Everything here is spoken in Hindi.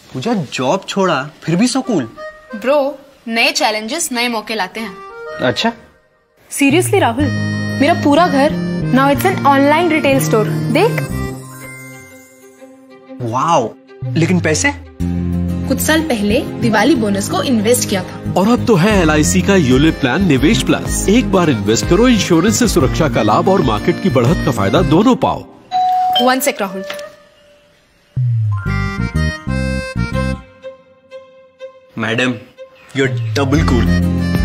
पूजा जॉब छोड़ा फिर भी सो कूल। ब्रो, नए चैलेंजेस नए मौके लाते हैं। अच्छा सीरियसली राहुल, मेरा पूरा घर now it's an online retail store. देख। वाओ, लेकिन पैसे? कुछ साल पहले दिवाली बोनस को इन्वेस्ट किया था। और अब तो है LIC का यूलिप प्लान निवेश प्लस। एक बार इन्वेस्ट करो, इंश्योरेंस से सुरक्षा का लाभ और मार्केट की बढ़त का फायदा दोनों पाओ। 1 sec Rahul. Madam, you're double cool.